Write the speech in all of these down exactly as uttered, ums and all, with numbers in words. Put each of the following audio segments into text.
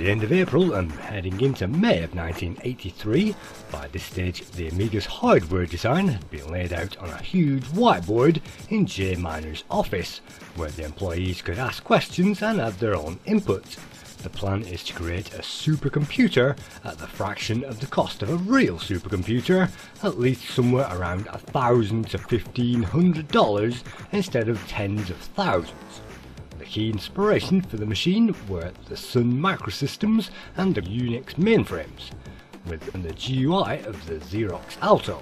the end of April and heading into May of nineteen eighty-three, by this stage the Amiga's hardware design had been laid out on a huge whiteboard in Jay Miner's office, where the employees could ask questions and add their own input. The plan is to create a supercomputer at the fraction of the cost of a real supercomputer, at least somewhere around a thousand to fifteen hundred dollars instead of tens of thousands. The key inspiration for the machine were the Sun microsystems and the Unix mainframes, with the G U I of the Xerox Alto.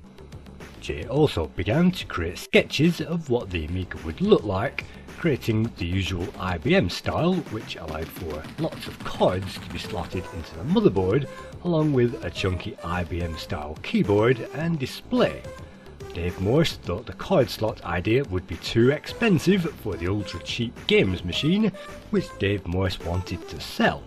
Jay also began to create sketches of what the Amiga would look like, creating the usual I B M style, which allowed for lots of cards to be slotted into the motherboard, along with a chunky I B M style keyboard and display. Dave Morse thought the card slot idea would be too expensive for the ultra cheap games machine, which Dave Morse wanted to sell.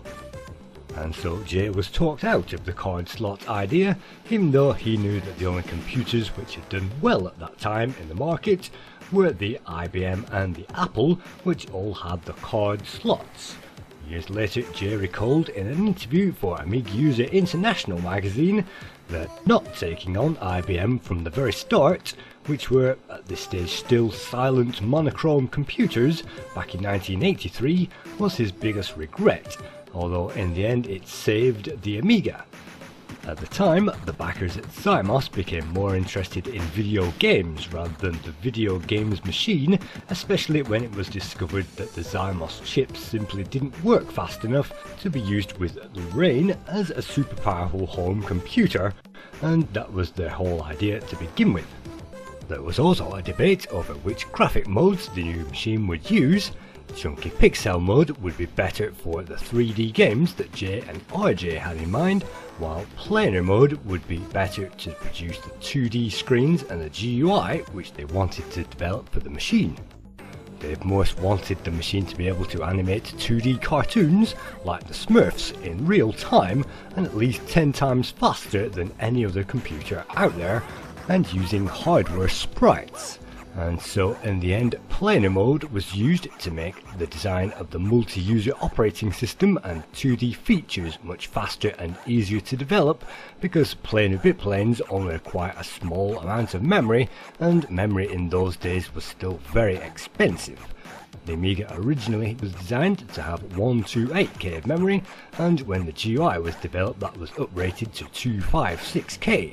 And so Jay was talked out of the card slot idea, even though he knew that the only computers which had done well at that time in the market were the I B M and the Apple, which all had the card slots. Years later, Jay recalled in an interview for Amiga User International magazine that not taking on I B M from the very start, which were at this stage still silent monochrome computers back in nineteen eighty-three, was his biggest regret, although in the end it saved the Amiga. At the time, the backers at Zymos became more interested in video games rather than the video games machine, especially when it was discovered that the Zymos chips simply didn't work fast enough to be used with Lorraine as a super powerful home computer, and that was their whole idea to begin with. There was also a debate over which graphic modes the new machine would use. Chunky Pixel mode would be better for the three D games that Jay and R J had in mind, while planar mode would be better to produce the two D screens and the G U I which they wanted to develop for the machine. Dave Morse wanted the machine to be able to animate two D cartoons like the Smurfs in real time and at least ten times faster than any other computer out there, and using hardware sprites. And so in the end, planar mode was used to make the design of the multi-user operating system and two D features much faster and easier to develop, because planar bit planes only require a small amount of memory, and memory in those days was still very expensive. The Amiga originally was designed to have one twenty-eight K of memory, and when the G U I was developed that was uprated to two fifty-six K.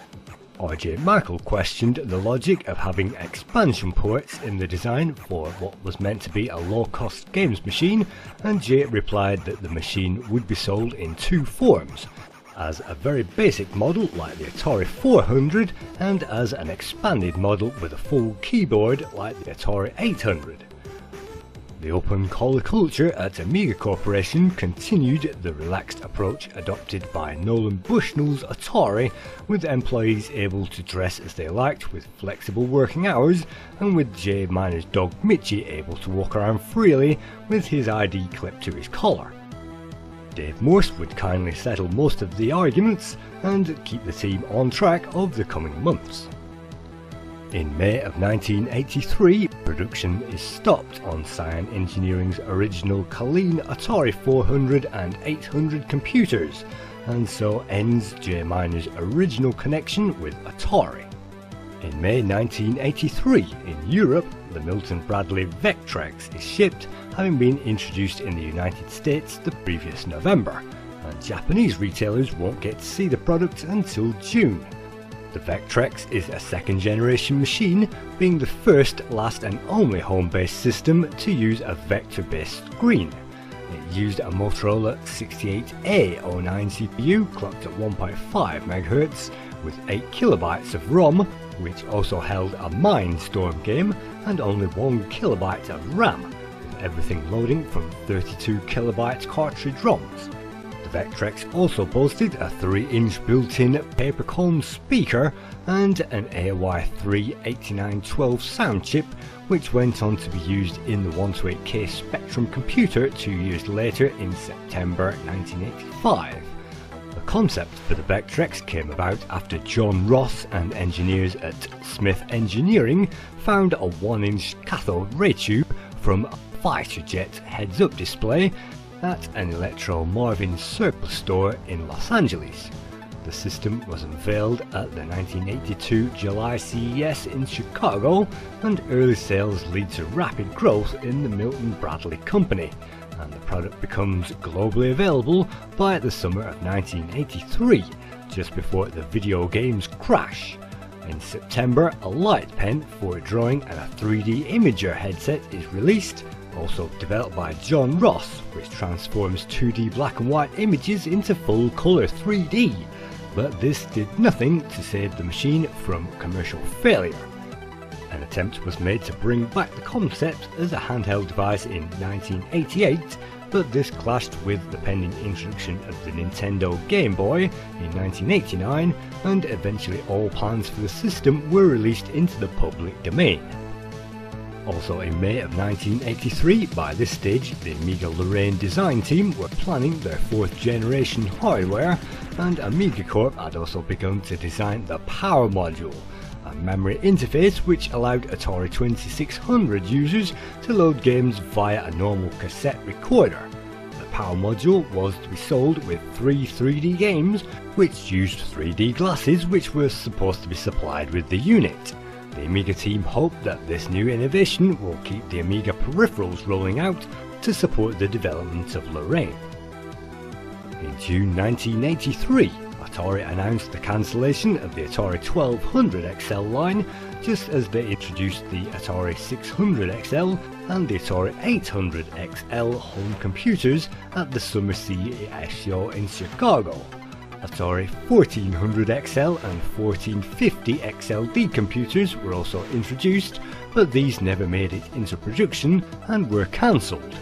R J Michael questioned the logic of having expansion ports in the design for what was meant to be a low-cost games machine, and Jay replied that the machine would be sold in two forms, as a very basic model like the Atari four hundred and as an expanded model with a full keyboard like the Atari eight hundred. The open collar culture at Amiga Corporation continued the relaxed approach adopted by Nolan Bushnell's Atari, with employees able to dress as they liked with flexible working hours, and with Jay Miner's dog Mitchie able to walk around freely with his I D clipped to his collar. Dave Morse would kindly settle most of the arguments and keep the team on track of the coming months. In May of nineteen eighty-three, production is stopped on Cyan Engineering's original Colleen Atari four hundred and eight hundred computers, and so ends Jay Miner's original connection with Atari. In May nineteen eighty-three, in Europe, the Milton Bradley Vectrex is shipped, having been introduced in the United States the previous November, and Japanese retailers won't get to see the product until June. The Vectrex is a second generation machine, being the first, last and only home-based system to use a vector-based screen. It used a Motorola sixty-eight A oh nine C P U clocked at one point five megahertz with eight kilobytes of ROM, which also held a Mindstorm game, and only one kilobyte of RAM, with everything loading from thirty-two kilobyte cartridge ROMs. Vectrex also boasted a three inch built-in papercone speaker and an A Y three eighty-nine twelve sound chip, which went on to be used in the one twenty-eight K Spectrum computer two years later in September nineteen eighty-five. The concept for the Vectrex came about after John Ross and engineers at Smith Engineering found a one inch cathode ray tube from a fighter jet heads-up display, at an Electro Marvin surplus store in Los Angeles. The system was unveiled at the nineteen eighty-two July C E S in Chicago, and early sales lead to rapid growth in the Milton Bradley Company, and the product becomes globally available by the summer of nineteen eighty-three, just before the video games crash. In September, a light pen for drawing and a three D imager headset is released, also developed by John Ross, which transforms two D black and white images into full colour three D. But this did nothing to save the machine from commercial failure. An attempt was made to bring back the concept as a handheld device in nineteen eighty-eight, but this clashed with the pending introduction of the Nintendo Game Boy in nineteen eighty-nine, and eventually all plans for the system were released into the public domain. Also in May of nineteen eighty-three, by this stage the Amiga Lorraine design team were planning their fourth generation hardware, and Amiga Corp had also begun to design the Power Module, a memory interface which allowed Atari twenty-six hundred users to load games via a normal cassette recorder. The Power Module was to be sold with three three D games, which used three D glasses which were supposed to be supplied with the unit. The Amiga team hoped that this new innovation will keep the Amiga peripherals rolling out to support the development of Lorraine. In June nineteen eighty-three, Atari announced the cancellation of the Atari twelve hundred X L line, just as they introduced the Atari six hundred X L and the Atari eight hundred X L home computers at the Summer C E S show in Chicago. Atari fourteen hundred X L and fourteen fifty X L D computers were also introduced, but these never made it into production and were cancelled.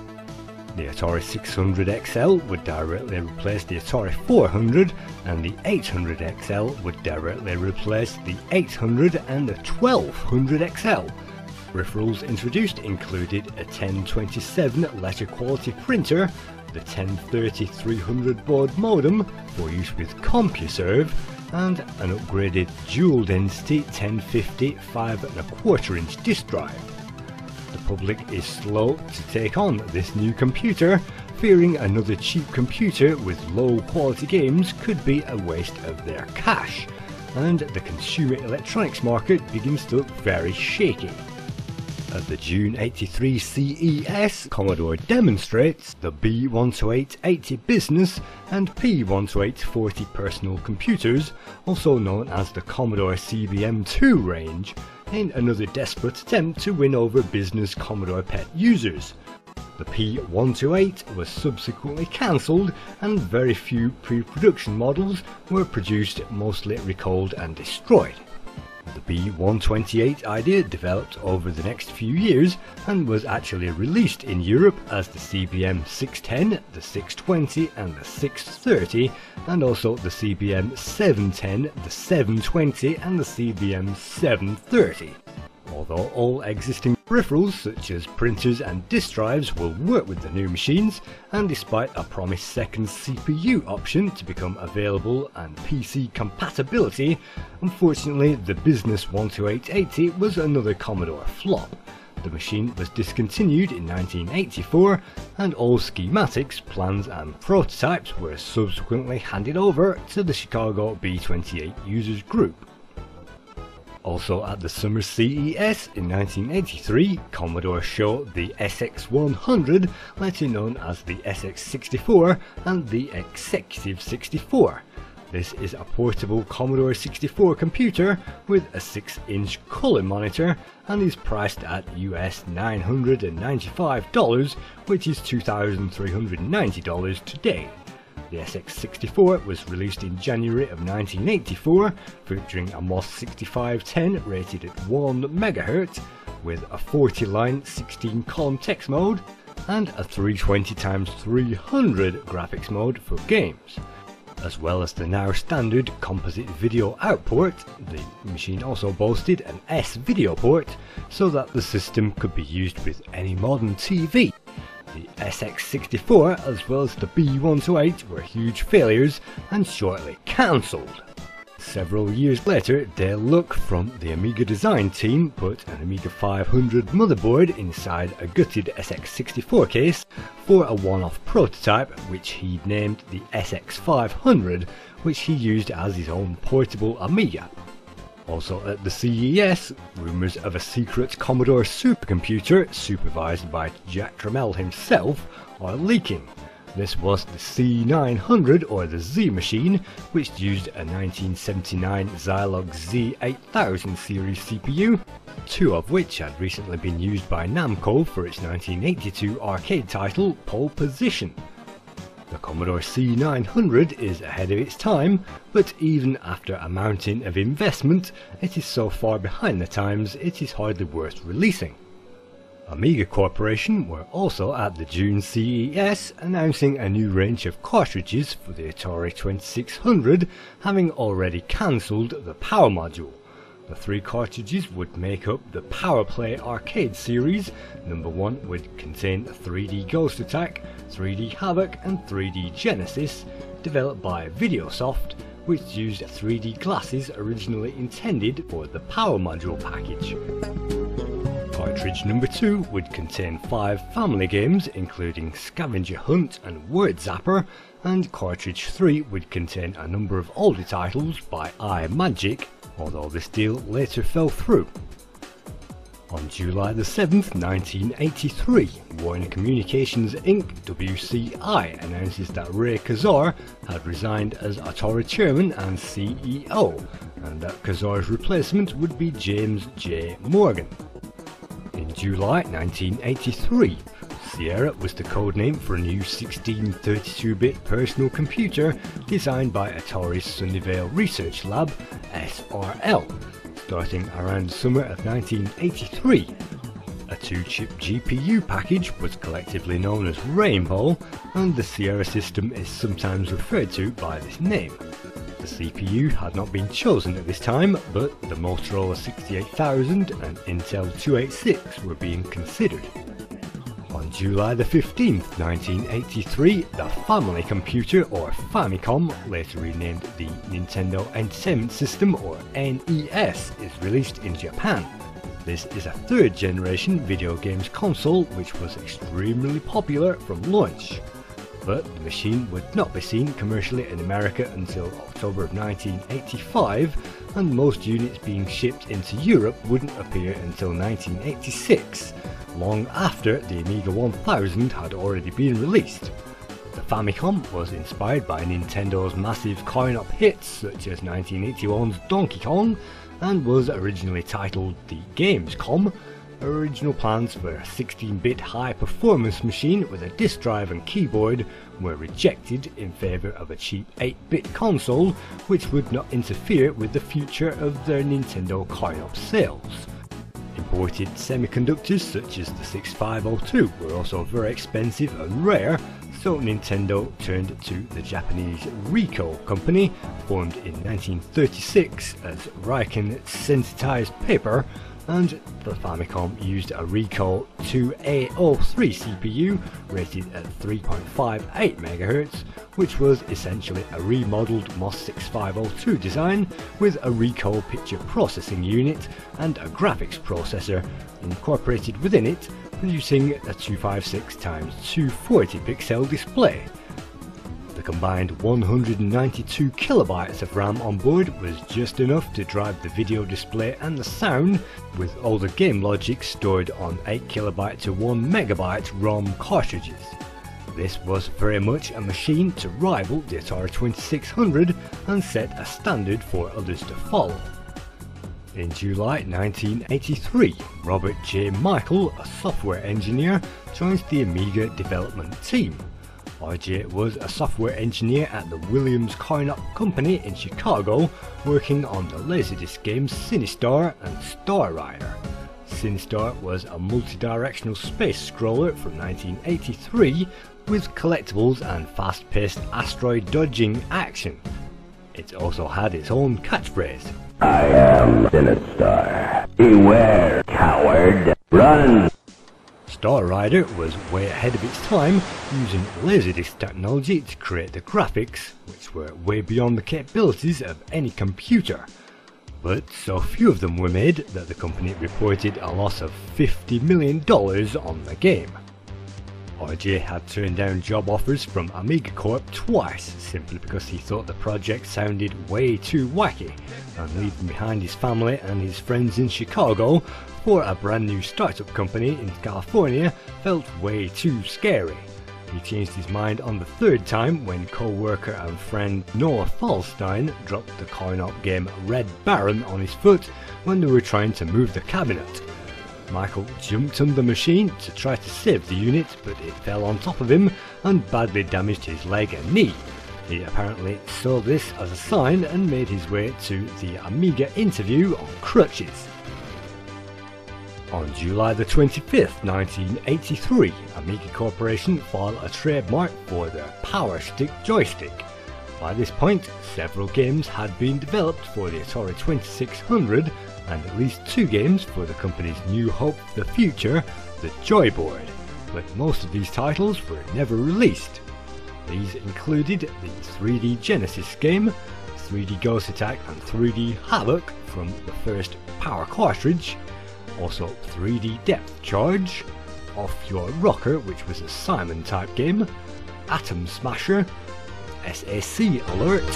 The Atari six hundred X L would directly replace the Atari four hundred, and the eight hundred X L would directly replace the eight hundred and the twelve hundred X L. Peripherals introduced included a ten twenty-seven letter quality printer, the ten thirty three hundred baud modem for use with CompuServe, and an upgraded dual density ten fifty five and a quarter inch disk drive. The public is slow to take on this new computer, fearing another cheap computer with low quality games could be a waste of their cash, and the consumer electronics market begins to look very shaky. At the June eighty-three C E S, Commodore demonstrates the B one twenty-eight eighty business and P one twenty-eight forty personal computers, also known as the Commodore C B M two range, in another desperate attempt to win over business Commodore P E T users. The P one twenty-eight was subsequently cancelled, and very few pre-production models were produced, mostly recalled and destroyed. The B one twenty-eight idea developed over the next few years and was actually released in Europe as the C B M six ten, the six twenty and the six thirty, and also the C B M seven ten, the seven twenty and the C B M seven thirty. Although all existing peripherals such as printers and disk drives will work with the new machines, and despite a promised second C P U option to become available and P C compatibility, unfortunately the business one twenty-eight eighty was another Commodore flop. The machine was discontinued in nineteen eighty-four, and all schematics, plans and prototypes were subsequently handed over to the Chicago B twenty-eight users group. Also at the Summer C E S in nineteen eighty-three, Commodore showed the S X one hundred, later known as the S X sixty-four and the Executive sixty-four. This is a portable Commodore sixty-four computer with a six inch colour monitor and is priced at U S nine hundred ninety-five dollars, which is two thousand three hundred ninety dollars today. The S X sixty-four was released in January of nineteen eighty-four, featuring a M O S sixty-five ten rated at one megahertz, with a forty line sixteen column text mode, and a three twenty by three hundred graphics mode for games. As well as the now standard composite video output, the machine also boasted an S-video port, so that the system could be used with any modern T V. The S X sixty-four as well as the B one twenty-eight were huge failures and shortly cancelled. Several years later, Dale Luck from the Amiga design team put an Amiga five hundred motherboard inside a gutted S X sixty-four case for a one-off prototype which he named the S X five hundred, which he used as his own portable Amiga. Also at the C E S, rumours of a secret Commodore supercomputer supervised by Jack Tramiel himself are leaking. This was the C nine hundred, or the Z machine, which used a nineteen seventy-nine Zilog Z eight thousand series C P U, two of which had recently been used by Namco for its nineteen eighty-two arcade title Pole Position. The Commodore C nine hundred is ahead of its time, but even after a mountain of investment, it is so far behind the times it is hardly worth releasing. Amiga Corporation were also at the June C E S announcing a new range of cartridges for the Atari twenty-six hundred, having already cancelled the Power Module. The three cartridges would make up the Power Play arcade series. Number one would contain three D Ghost Attack, three D Havoc and three D Genesis, developed by Videosoft, which used three D glasses originally intended for the Power Module package. Cartridge number two would contain five family games including Scavenger Hunt and Word Zapper, and cartridge three would contain a number of older titles by iMagic, although this deal later fell through. On July the seventh, nineteen eighty-three, Warner Communications Incorporated W C I announces that Ray Kazar had resigned as Atari chairman and C E O, and that Kazar's replacement would be James J. Morgan. In July nineteen eighty-three, Sierra was the codename for a new sixteen thirty-two bit personal computer designed by Atari's Sunnyvale Research Lab, S R L, starting around the summer of nineteen eighty-three. A two-chip G P U package was collectively known as Rainbow, and the Sierra system is sometimes referred to by this name. The C P U had not been chosen at this time, but the Motorola sixty-eight thousand and Intel two eighty-six were being considered. On July the fifteenth, nineteen eighty-three, the Family Computer, or Famicom, later renamed the Nintendo Entertainment System, or N E S, is released in Japan. This is a third generation video games console which was extremely popular from launch. But the machine would not be seen commercially in America until October of nineteen eighty-five, and most units being shipped into Europe wouldn't appear until nineteen eighty-six, long after the Amiga one thousand had already been released. The Famicom was inspired by Nintendo's massive coin-op hits such as nineteen eighty-one's Donkey Kong, and was originally titled the Gamescom. Original plans for a sixteen bit high-performance machine with a disk drive and keyboard were rejected in favour of a cheap eight bit console which would not interfere with the future of their Nintendo coin-op sales. Imported semiconductors such as the sixty-five oh two were also very expensive and rare, so Nintendo turned to the Japanese Ricoh company, formed in nineteen thirty-six as Riken Sensitized Paper, and the Famicom used a Ricoh two A oh three C P U rated at three point five eight megahertz, which was essentially a remodeled MOS sixty-five oh two design with a Ricoh picture processing unit and a graphics processor incorporated within it, producing a two fifty-six by two forty pixel display. The combined one hundred ninety-two kilobytes of RAM on board was just enough to drive the video display and the sound, with all the game logic stored on eight kilobyte to one megabyte ROM cartridges. This was very much a machine to rival the Atari twenty-six hundred and set a standard for others to follow. In July nineteen eighty-three, Robert J. Michael, a software engineer, joins the Amiga development team. R J was a software engineer at the Williams Coin-Op Company in Chicago, working on the Laserdisc games Sinistar and Star Rider. Sinistar was a multi-directional space scroller from nineteen eighty-three with collectibles and fast-paced asteroid dodging action. It also had its own catchphrase. I am Sinistar. Beware, coward. Run! Star Rider was way ahead of its time, using Laserdisc technology to create the graphics, which were way beyond the capabilities of any computer. But so few of them were made that the company reported a loss of fifty million dollars on the game. R J had turned down job offers from Amiga Corp twice, simply because he thought the project sounded way too wacky, and leaving behind his family and his friends in Chicago for a brand new startup company in California felt way too scary. He changed his mind on the third time when co-worker and friend Noah Falstein dropped the coin-op game Red Baron on his foot when they were trying to move the cabinet. Michael jumped on the machine to try to save the unit, but it fell on top of him and badly damaged his leg and knee. He apparently saw this as a sign and made his way to the Amiga interview on crutches. On July the twenty-fifth, nineteen eighty-three, Amiga Corporation filed a trademark for their Power Stick joystick. By this point, several games had been developed for the Atari twenty-six hundred, and at least two games for the company's new hope for the future, the Joyboard, but most of these titles were never released. These included the three D Genesis game, three D Ghost Attack and three D Havoc from the first Power cartridge, also three D Depth Charge, Off Your Rocker, which was a Simon type game, Atom Smasher, S A C Alert,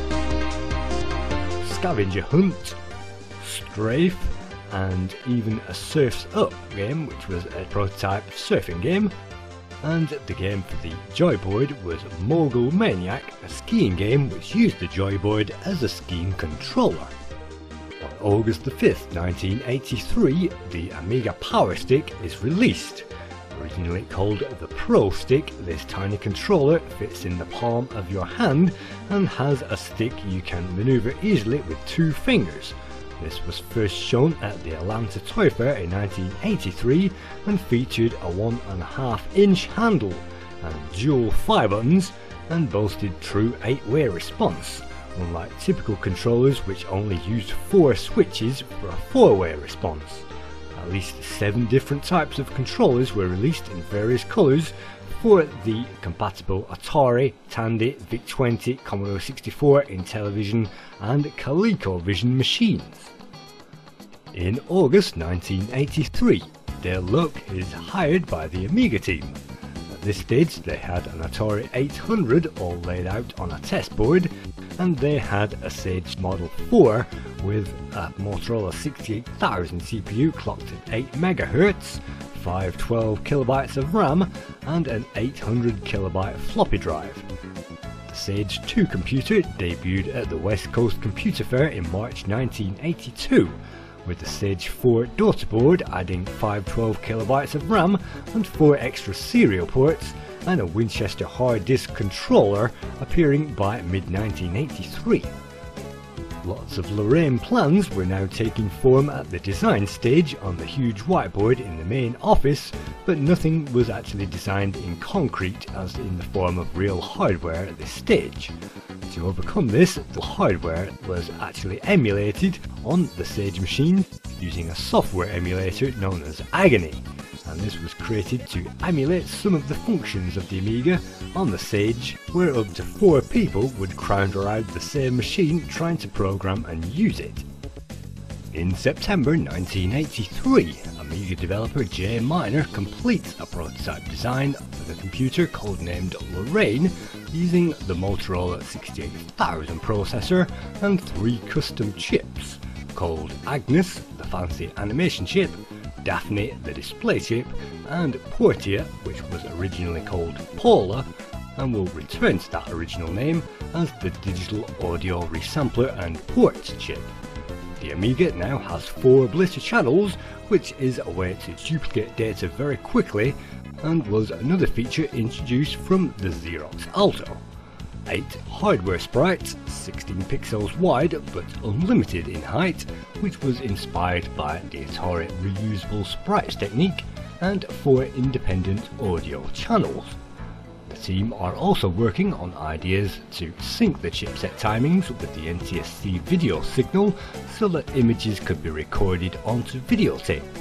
Scavenger Hunt, Strafe, and even a Surf's Up game, which was a prototype surfing game, and the game for the Joyboard was Mogul Maniac, a skiing game which used the Joyboard as a skiing controller. On August the fifth, nineteen eighty-three, the Amiga Power Stick is released. Originally called the Pro Stick, this tiny controller fits in the palm of your hand and has a stick you can maneuver easily with two fingers. This was first shown at the Atlanta Toy Fair in nineteen eighty-three and featured a one and a half inch handle and dual fire buttons and boasted true eight way response, unlike typical controllers which only used four switches for a four way response. At least seven different types of controllers were released in various colours for the compatible Atari, Tandy, VIC twenty, Commodore sixty-four, Intellivision and ColecoVision machines. In August nineteen eighty-three, Dale Luck is hired by the Amiga team. At this stage they had an Atari eight hundred all laid out on a test board, and they had a Sage Model four with a Motorola sixty-eight thousand C P U clocked at eight megahertz, five twelve kilobytes of RAM and an eight hundred kilobyte floppy drive. The Sage two computer debuted at the West Coast Computer Fair in March nineteen eighty-two, with the Sage four daughter board adding five twelve kilobytes of RAM and four extra serial ports, and a Winchester hard disk controller appearing by mid nineteen eighty-three. Lots of Lorraine plans were now taking form at the design stage on the huge whiteboard in the main office, but nothing was actually designed in concrete as in the form of real hardware at this stage. To overcome this, the hardware was actually emulated on the Sage machine using a software emulator known as Agony, and this was created to emulate some of the functions of the Amiga on the Sage, where up to four people would crowd around the same machine trying to program and use it. In September nineteen eighty-three, Amiga developer Jay Miner completes a prototype design for the computer codenamed Lorraine using the Motorola sixty-eight thousand processor and three custom chips called Agnes, the fancy animation chip, Daphne, the display chip, and Portia, which was originally called Paula and will return to that original name as the digital audio resampler and port chip. The Amiga now has four blitter channels, which is a way to duplicate data very quickly and was another feature introduced from the Xerox Alto. eight hardware sprites, sixteen pixels wide but unlimited in height, which was inspired by the Atari reusable sprites technique, and four independent audio channels. The team are also working on ideas to sync the chipset timings with the N T S C video signal so that images could be recorded onto videotape. It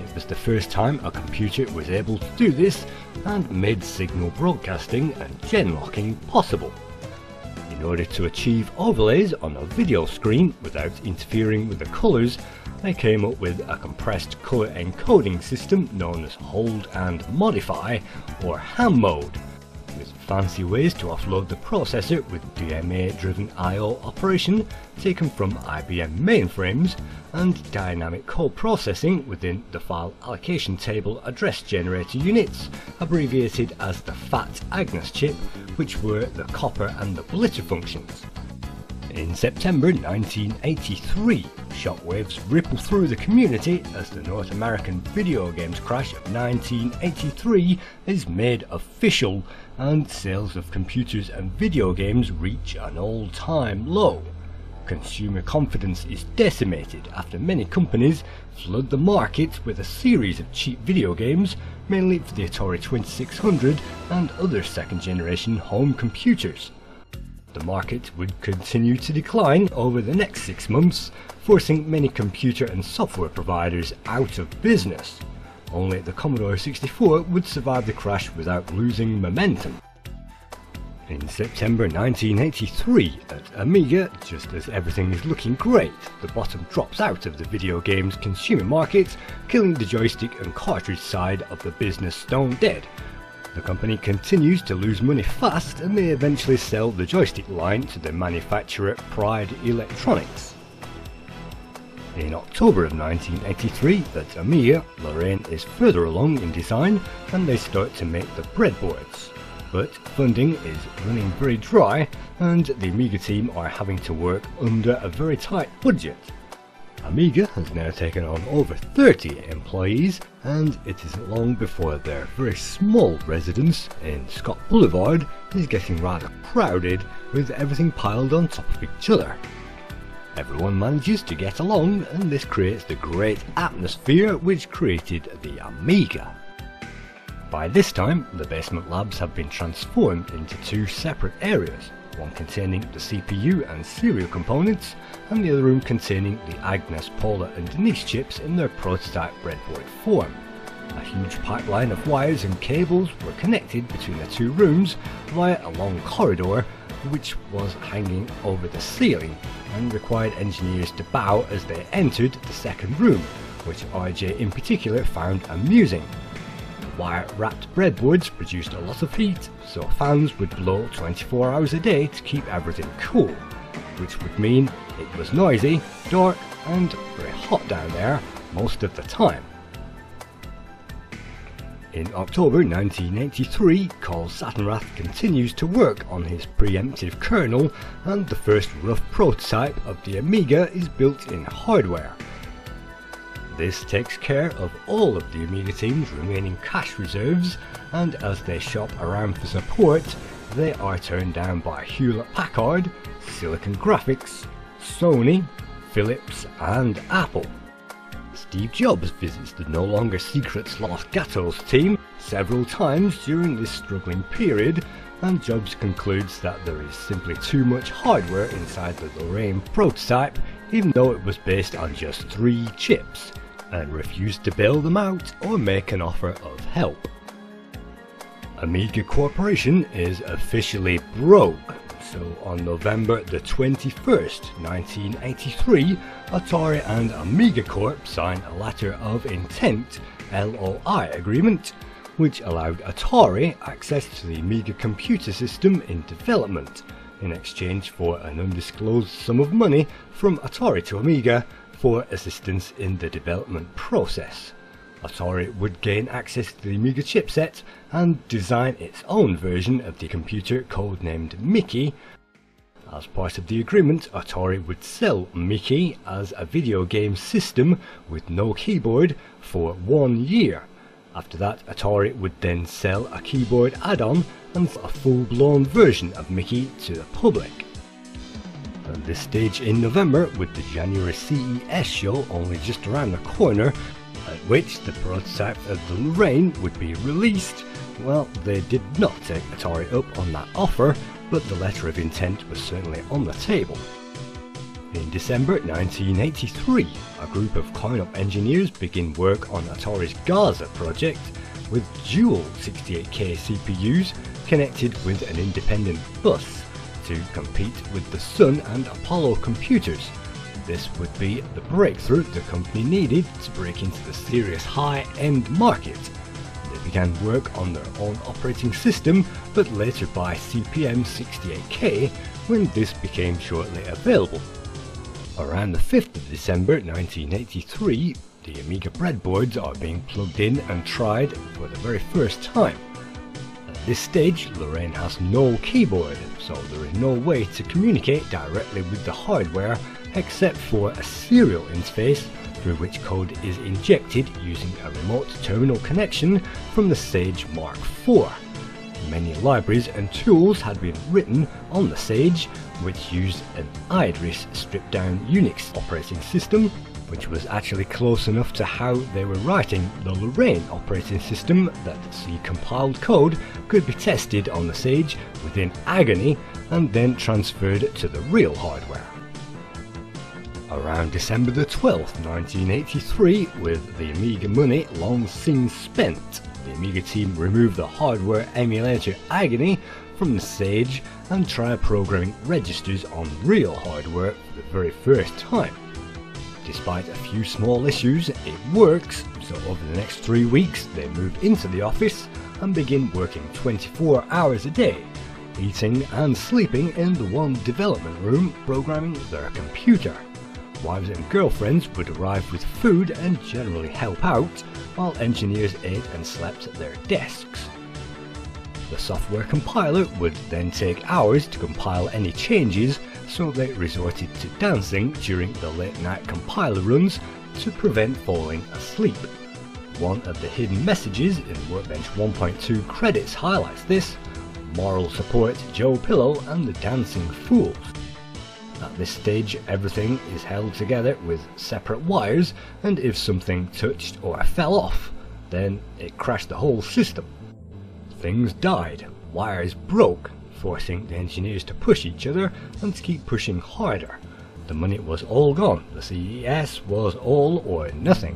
was the first time a computer was able to do this and made signal broadcasting and gen locking possible. In order to achieve overlays on a video screen without interfering with the colours, they came up with a compressed colour encoding system known as Hold and Modify, or ham mode, with fancy ways to offload the processor with D M A driven I O operation taken from I B M mainframes, and dynamic code processing within the file allocation table address generator units, abbreviated as the FAT Agnes chip, which were the copper and the blitter functions. In September nineteen eighty-three, shockwaves rippled through the community as the North American video games crash of nineteen eighty-three is made official and sales of computers and video games reach an all-time low. Consumer confidence is decimated after many companies flood the market with a series of cheap video games, mainly for the Atari twenty-six hundred and other second-generation home computers. The market would continue to decline over the next six months, forcing many computer and software providers out of business. Only the Commodore sixty-four would survive the crash without losing momentum. In September nineteen eighty-three, at Amiga, just as everything is looking great, the bottom drops out of the video games consumer market, killing the joystick and cartridge side of the business stone dead. The company continues to lose money fast, and they eventually sell the joystick line to the manufacturer Pride Electronics. In October of nineteen eighty-three, at Amiga, Lorraine is further along in design and they start to make the breadboards. But funding is running very dry and the Amiga team are having to work under a very tight budget. Amiga has now taken on over thirty employees, and it isn't long before their very small residence in Scott Boulevard is getting rather crowded with everything piled on top of each other. Everyone manages to get along, and this creates the great atmosphere which created the Amiga. By this time, the basement labs have been transformed into two separate areas, one containing the C P U and serial components, and the other room containing the Agnes, Paula and Denise chips in their prototype breadboard form. A huge pipeline of wires and cables were connected between the two rooms via a long corridor which was hanging over the ceiling and required engineers to bow as they entered the second room, which R J in particular found amusing. Wire-wrapped breadboards produced a lot of heat, so fans would blow twenty-four hours a day to keep everything cool, which would mean it was noisy, dark and very hot down there most of the time. In October nineteen eighty-three, Carl Sattenrath continues to work on his preemptive kernel, and the first rough prototype of the Amiga is built in hardware. This takes care of all of the Amiga team's remaining cash reserves, and as they shop around for support, they are turned down by Hewlett-Packard, Silicon Graphics, Sony, Philips and Apple. Steve Jobs visits the no longer secret Los Gatos team several times during this struggling period, and Jobs concludes that there is simply too much hardware inside the Lorraine prototype, even though it was based on just three chips, and refused to bail them out or make an offer of help. Amiga Corporation is officially broke, so on November the twenty-first, nineteen eighty-three, Atari and Amiga Corp signed a letter of intent L O I agreement, which allowed Atari access to the Amiga computer system in development, in exchange for an undisclosed sum of money from Atari to Amiga for assistance in the development process. Atari would gain access to the Amiga chipset and design its own version of the computer codenamed Mickey. As part of the agreement, Atari would sell Mickey as a video game system with no keyboard for one year. After that, Atari would then sell a keyboard add-on and a full-blown version of Mickey to the public. At this stage in November, with the January C E S show only just around the corner, at which the prototype of the Lorraine would be released, well, they did not take Atari up on that offer, but the letter of intent was certainly on the table. In December nineteen eighty-three, a group of coin-op engineers begin work on Atari's Gaza project with dual sixty-eight K C P Us connected with an independent bus to compete with the Sun and Apollo computers. This would be the breakthrough the company needed to break into the serious high-end market. They began work on their own operating system, but later buy C P M sixty-eight K when this became shortly available. Around the fifth of December nineteen eighty-three, the Amiga breadboards are being plugged in and tried for the very first time. At this stage, Lorraine has no keyboard, so there is no way to communicate directly with the hardware except for a serial interface through which code is injected using a remote terminal connection from the Sage Mark four. Many libraries and tools had been written on the Sage, which used an Idris stripped-down Unix operating system, which was actually close enough to how they were writing the Lorraine operating system that C compiled code could be tested on the Sage within agony and then transferred to the real hardware. Around December the twelfth, nineteen eighty-three, with the Amiga money long since spent, the Amiga team removed the hardware emulator agony from the Sage and tried programming registers on real hardware for the very first time. Despite a few small issues, it works, so over the next three weeks they move into the office and begin working twenty-four hours a day, eating and sleeping in the one development room programming their computer. Wives and girlfriends would arrive with food and generally help out, while engineers ate and slept at their desks. The software compiler would then take hours to compile any changes, so they resorted to dancing during the late night compiler runs to prevent falling asleep. One of the hidden messages in Workbench one point two credits highlights this: moral support Joe Pillow and the Dancing Fools. At this stage, everything is held together with separate wires, and if something touched or fell off, then it crashed the whole system. Things died, wires broke, forcing the engineers to push each other and to keep pushing harder. The money was all gone, the C E S was all or nothing.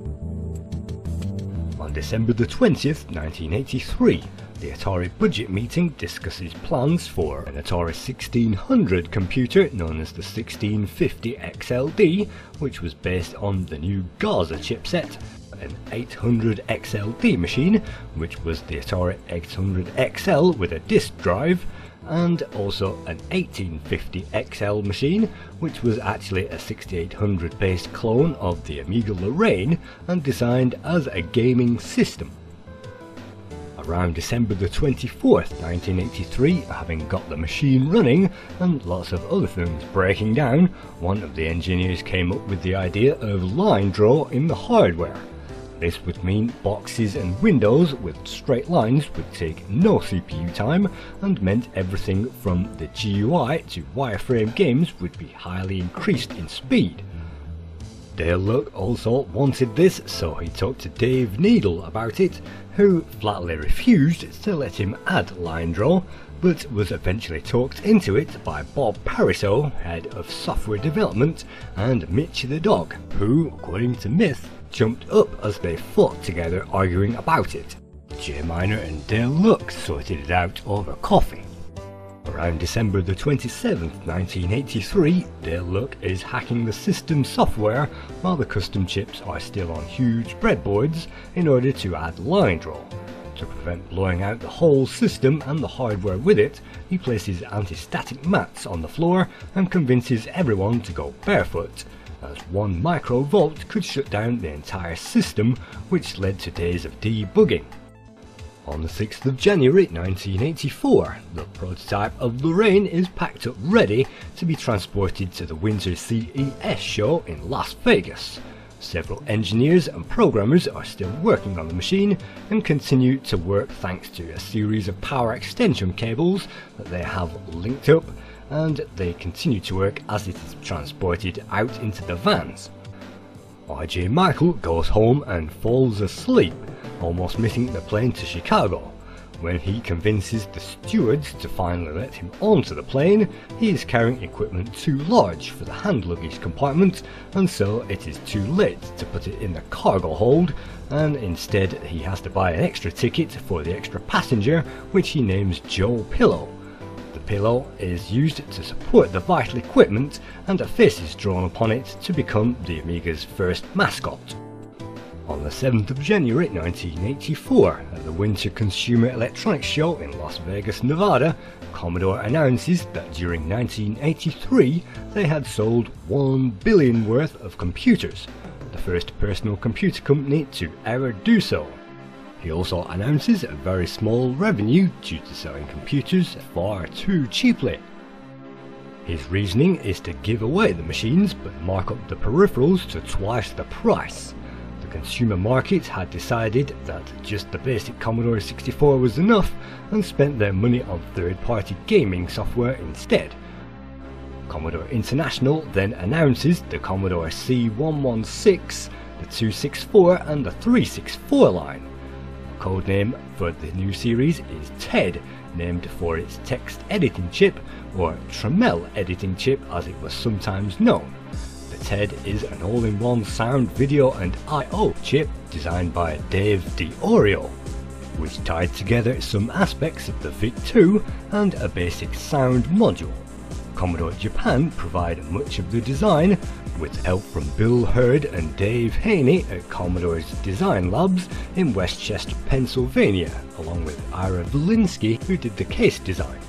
On December the twentieth, nineteen eighty-three, the Atari budget meeting discusses plans for an Atari sixteen hundred computer known as the sixteen fifty X L D, which was based on the new Gaza chipset, an eight hundred X L D machine, which was the Atari eight hundred X L with a disk drive, and also an eighteen fifty X L machine, which was actually a sixty-eight hundred based clone of the Amiga Lorraine and designed as a gaming system. Around December the twenty-fourth, nineteen eighty-three, having got the machine running and lots of other things breaking down, one of the engineers came up with the idea of line draw in the hardware. This would mean boxes and windows with straight lines would take no C P U time, and meant everything from the G U I to wireframe games would be highly increased in speed. Dale Luck also wanted this, so he talked to Dave Needle about it, who flatly refused to let him add line draw, but was eventually talked into it by Bob Pariseau, head of software development, and Mitch the dog, who, according to myth, jumped up as they fought together arguing about it. J Miner and Dale Luck sorted it out over coffee. Around December the twenty-seventh, nineteen eighty-three, Dale Luck is hacking the system software while the custom chips are still on huge breadboards in order to add line draw. To prevent blowing out the whole system and the hardware with it, he places anti-static mats on the floor and convinces everyone to go barefoot, as one microvolt could shut down the entire system, which led to days of debugging. On the sixth of January nineteen eighty-four, the prototype of Lorraine is packed up ready to be transported to the Winter C E S show in Las Vegas. Several engineers and programmers are still working on the machine and continue to work thanks to a series of power extension cables that they have linked up, and they continue to work as it is transported out into the vans. R J Michael goes home and falls asleep, almost missing the plane to Chicago. When he convinces the stewards to finally let him onto the plane, he is carrying equipment too large for the hand luggage compartment, and so it is too late to put it in the cargo hold, and instead he has to buy an extra ticket for the extra passenger, which he names Joe Pillow. The pillow is used to support the vital equipment, and a face is drawn upon it to become the Amiga's first mascot. On the seventh of January nineteen eighty-four, at the Winter Consumer Electronics Show in Las Vegas, Nevada, Commodore announces that during nineteen eighty-three they had sold one billion worth of computers, the first personal computer company to ever do so. He also announces a very small revenue due to selling computers far too cheaply. His reasoning is to give away the machines but mark up the peripherals to twice the price. The consumer market had decided that just the basic Commodore sixty-four was enough and spent their money on third-party gaming software instead. Commodore International then announces the Commodore C one sixteen, the two sixty-four and the three sixty-four line. The codename for the new series is TED, named for its text editing chip, or Tramiel editing chip as it was sometimes known. The TED is an all-in-one sound, video and I O chip designed by Dave DiOrio, which tied together some aspects of the V I C two and a basic sound module. Commodore Japan provided much of the design, with help from Bill Hurd and Dave Haney at Commodore's Design Labs in Westchester, Pennsylvania, along with Ira Valinsky, who did the case design.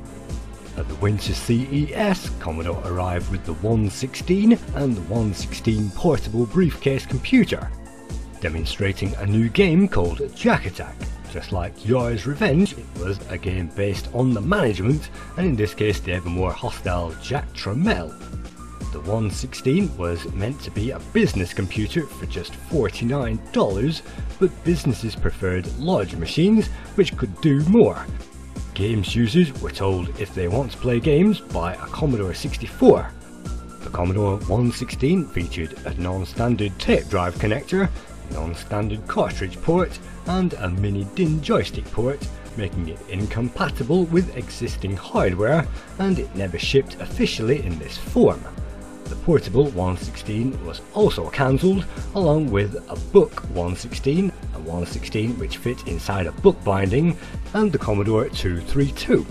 At the Winter C E S, Commodore arrived with the one sixteen and the one sixteen portable briefcase computer, demonstrating a new game called Jack Attack. Just like Yar's Revenge, it was a game based on the management, and in this case the ever more hostile Jack Tramiel. The one sixteen was meant to be a business computer for just forty-nine dollars, but businesses preferred larger machines which could do more. Games users were told if they want to play games, buy a Commodore sixty-four. The Commodore one sixteen featured a non-standard tape drive connector, non-standard cartridge port, and a mini D I N joystick port, making it incompatible with existing hardware, and it never shipped officially in this form. The portable one sixteen was also cancelled, along with a book one sixteen, a one sixteen which fit inside a book binding, and the Commodore two thirty-two.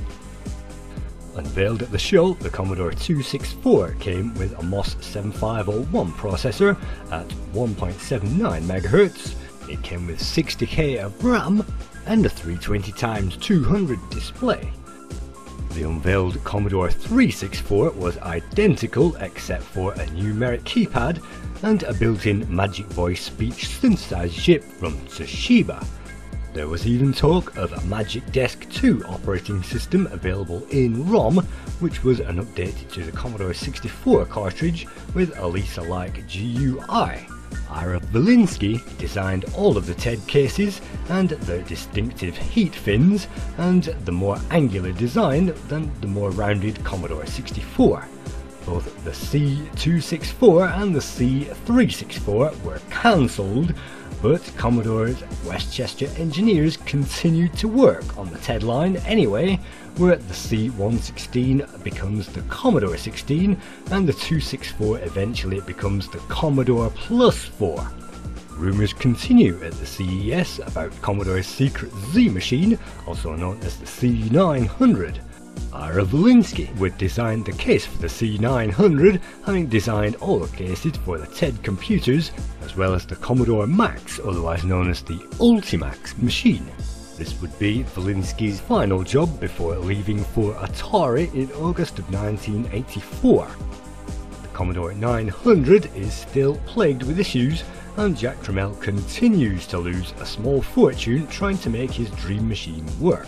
Unveiled at the show, the Commodore two sixty-four came with a MOS seventy-five oh one processor at one point seven nine megahertz. It came with sixty K of RAM and a three twenty by two hundred display. The unveiled Commodore three sixty-four was identical except for a numeric keypad and a built-in Magic Voice speech synthesizer chip from Toshiba. There was even talk of a Magic Desk two operating system available in ROM, which was an update to the Commodore sixty-four cartridge with a Lisa-like G U I. Ira Valinsky designed all of the TED cases and their distinctive heat fins, and the more angular design than the more rounded Commodore sixty-four. Both the C two sixty-four and the C three sixty-four were cancelled, but Commodore's Westchester engineers continued to work on the TED line anyway, where the C one sixteen becomes the Commodore sixteen and the two sixty-four eventually becomes the Commodore Plus four. Rumours continue at the C E S about Commodore's secret Z machine, also known as the C nine hundred. Ira Valinsky would design the case for the C nine hundred, having designed all the cases for the TED computers, as well as the Commodore Max, otherwise known as the Ultimax machine. This would be Valinsky's final job before leaving for Atari in August of nineteen eighty-four. The Commodore nine hundred is still plagued with issues, and Jack Tramiel continues to lose a small fortune trying to make his dream machine work.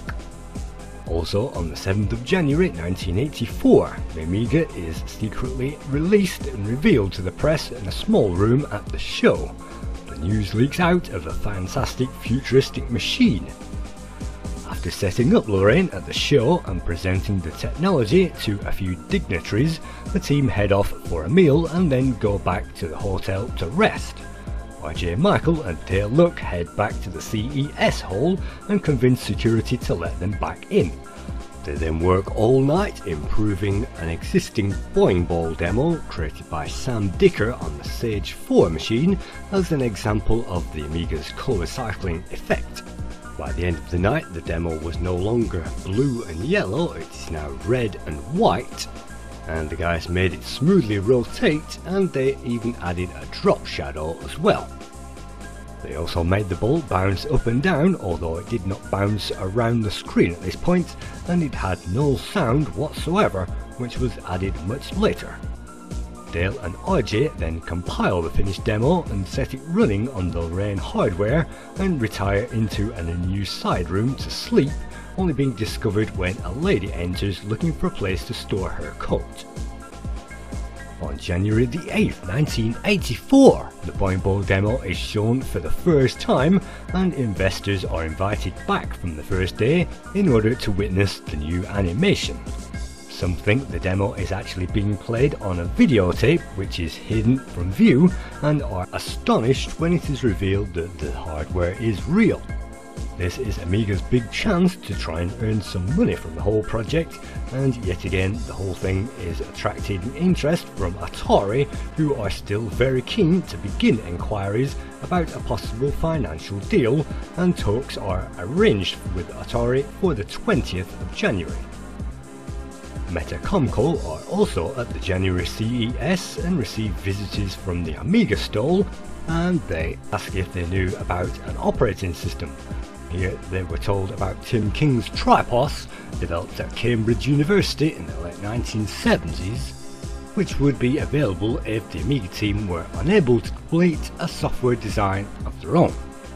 Also on the seventh of January nineteen eighty-four, the Amiga is secretly released and revealed to the press in a small room at the show. The news leaks out of a fantastic futuristic machine. After setting up Lorraine at the show and presenting the technology to a few dignitaries, the team head off for a meal and then go back to the hotel to rest. R J Michael and Dale Luck head back to the C E S hall and convince security to let them back in. They then work all night improving an existing Boing Ball demo created by Sam Dicker on the Sage four machine as an example of the Amiga's colour cycling effect. By the end of the night, the demo was no longer blue and yellow, it is now red and white, and the guys made it smoothly rotate, and they even added a drop shadow as well. They also made the ball bounce up and down, although it did not bounce around the screen at this point, and it had no sound whatsoever, which was added much later. Dale and R J then compile the finished demo and set it running on the Rain hardware and retire into an unused side room to sleep, only being discovered when a lady enters looking for a place to store her coat. On January the eighth, nineteen eighty-four, the Boing Ball demo is shown for the first time, and investors are invited back from the first day in order to witness the new animation. Some think the demo is actually being played on a videotape which is hidden from view, and are astonished when it is revealed that the hardware is real. This is Amiga's big chance to try and earn some money from the whole project, and yet again the whole thing is attracting interest from Atari, who are still very keen to begin inquiries about a possible financial deal, and talks are arranged with Atari for the twentieth of January. Metacomco are also at the January C E S and receive visitors from the Amiga stall, and they ask if they knew about an operating system. Here they were told about Tim King's Tripos, developed at Cambridge University in the late nineteen seventies, which would be available if the Amiga team were unable to complete a software design of their own.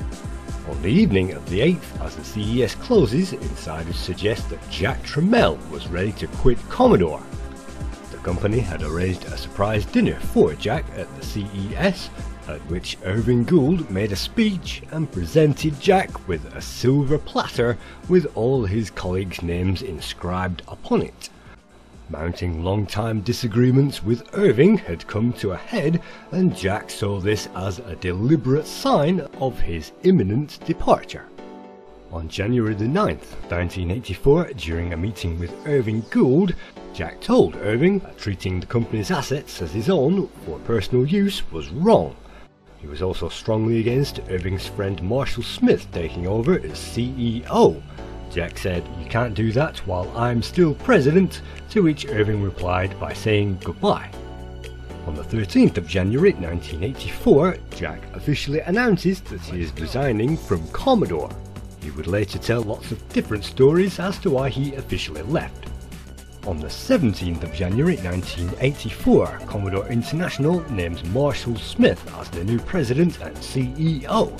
On the evening of the eighth, as the C E S closes, insiders suggest that Jack Tramiel was ready to quit Commodore. The company had arranged a surprise dinner for Jack at the C E S, at which Irving Gould made a speech and presented Jack with a silver platter with all his colleagues' names inscribed upon it. Mounting long-time disagreements with Irving had come to a head, and Jack saw this as a deliberate sign of his imminent departure. On January the ninth, nineteen eighty-four, during a meeting with Irving Gould, Jack told Irving that treating the company's assets as his own for personal use was wrong. He was also strongly against Irving's friend Marshall Smith taking over as C E O. Jack said, "You can't do that while I'm still president," to which Irving replied by saying goodbye. On the thirteenth of January nineteen eighty-four, Jack officially announces that he is resigning from Commodore. He would later tell lots of different stories as to why he officially left. On the seventeenth of January nineteen eighty-four, Commodore International names Marshall Smith as the new president and C E O.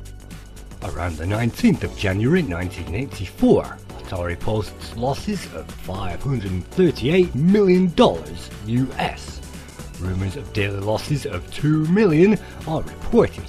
Around the nineteenth of January nineteen eighty-four, Atari posts losses of five hundred thirty-eight million dollars U S. Rumours of daily losses of two million dollars are reported.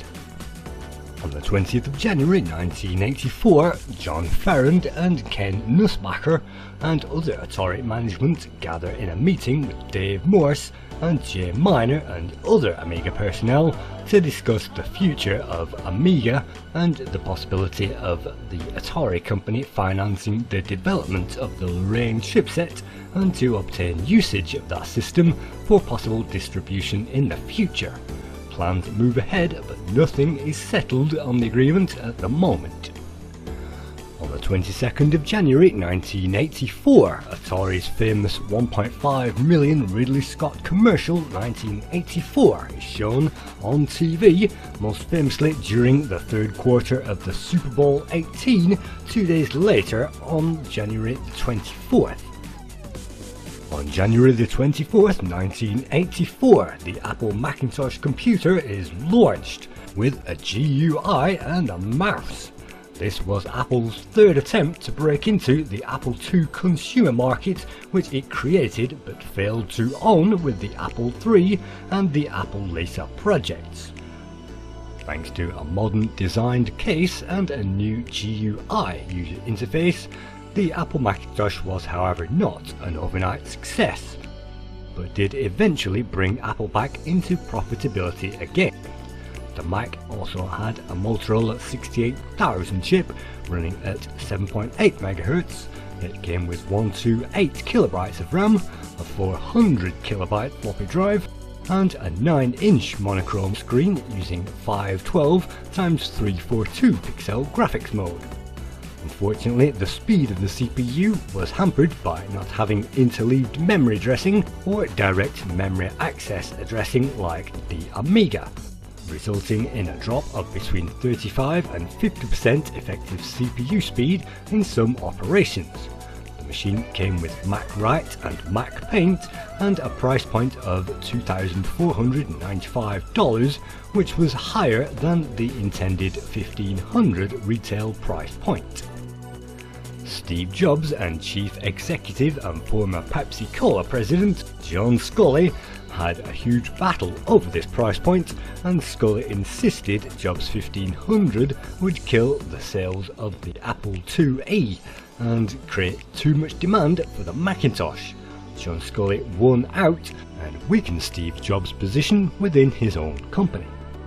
On the twentieth of January nineteen eighty-four, John Ferrand and Ken Nussbacher and other Atari management gather in a meeting with Dave Morse and Jay Miner and other Amiga personnel to discuss the future of Amiga and the possibility of the Atari company financing the development of the Lorraine chipset and to obtain usage of that system for possible distribution in the future. Plans move ahead, but nothing is settled on the agreement at the moment. On the twenty-second of January nineteen eighty-four, Atari's famous one point five million Ridley Scott commercial nineteen eighty-four is shown on T V, most famously during the third quarter of the Super Bowl eighteen, two days later on January the twenty-fourth. On January the twenty-fourth, nineteen eighty-four, the Apple Macintosh computer is launched with a G U I and a mouse. This was Apple's third attempt to break into the Apple two consumer market, which it created but failed to own with the Apple three and the Apple Lisa projects. Thanks to a modern designed case and a new G U I user interface, the Apple Macintosh was however not an overnight success, but did eventually bring Apple back into profitability again. The Mac also had a Motorola sixty-eight thousand chip running at seven point eight megahertz. It came with one hundred twenty-eight kilobytes of RAM, a four hundred kilobyte floppy drive, and a nine inch monochrome screen using five twelve by three forty-two pixel graphics mode. Unfortunately, the speed of the C P U was hampered by not having interleaved memory addressing or direct memory access addressing like the Amiga, resulting in a drop of between thirty-five and fifty percent effective C P U speed in some operations. The machine came with Mac Write and Mac Paint and a price point of two thousand four hundred ninety-five dollars, which was higher than the intended fifteen hundred dollars retail price point. Steve Jobs and Chief Executive and former Pepsi Cola President John Sculley had a huge battle over this price point, and Sculley insisted Jobs fifteen hundred would kill the sales of the Apple two E and create too much demand for the Macintosh. John Sculley won out and weakened Steve Jobs' position within his own company.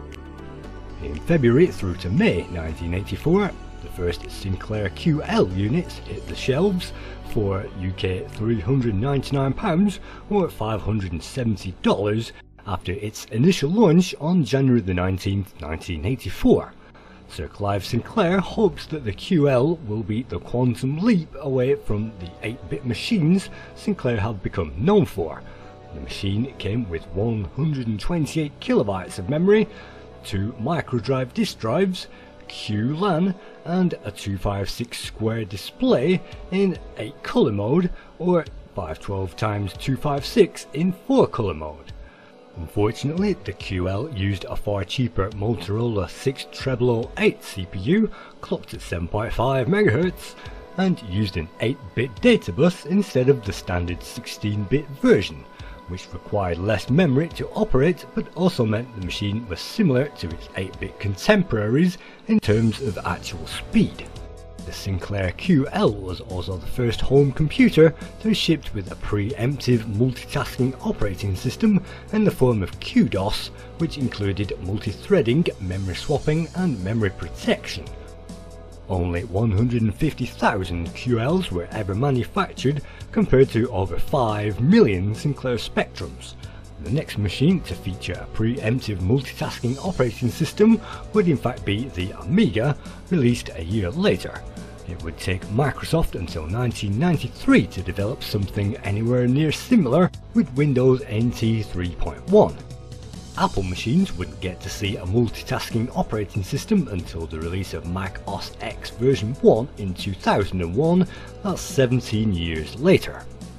In February through to May nineteen eighty-four, the first Sinclair Q L units hit the shelves for U K three hundred ninety-nine pounds or five hundred seventy dollars after its initial launch on January the nineteenth, nineteen eighty-four. Sir Clive Sinclair hopes that the Q L will be the quantum leap away from the eight bit machines Sinclair have become known for. The machine came with one hundred twenty-eight kilobytes of memory, two microdrive disk drives, Q LAN, and a two fifty-six square display in eight color mode or five twelve by two fifty-six in four color mode. Unfortunately, the Q L used a far cheaper Motorola six thousand oh eight C P U clocked at seven point five megahertz and used an eight bit data bus instead of the standard sixteen bit version, which required less memory to operate but also meant the machine was similar to its eight bit contemporaries in terms of actual speed. The Sinclair Q L was also the first home computer to be shipped with a preemptive multitasking operating system in the form of Q DOS, which included multi-threading, memory swapping and memory protection. Only one hundred fifty thousand Q Ls were ever manufactured compared to over five million Sinclair Spectrums. The next machine to feature a preemptive multitasking operating system would in fact be the Amiga, released a year later. It would take Microsoft until nineteen ninety-three to develop something anywhere near similar with Windows N T three point one. Apple machines wouldn't get to see a multitasking operating system until the release of Mac O S X version one in two thousand one, that's seventeen years later.